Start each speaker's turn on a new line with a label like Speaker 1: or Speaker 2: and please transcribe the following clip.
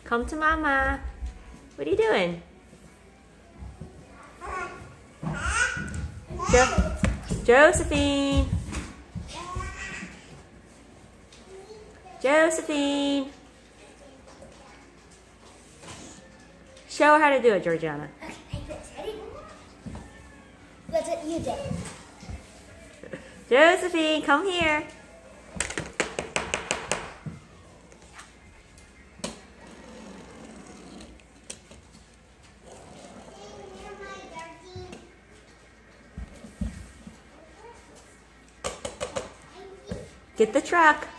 Speaker 1: Come to Mama. What are you doing? Josephine. Josephine. Show her how to do it, Georgiana.
Speaker 2: Okay, ready? That's what you did.
Speaker 1: Josephine, come here. Get the truck.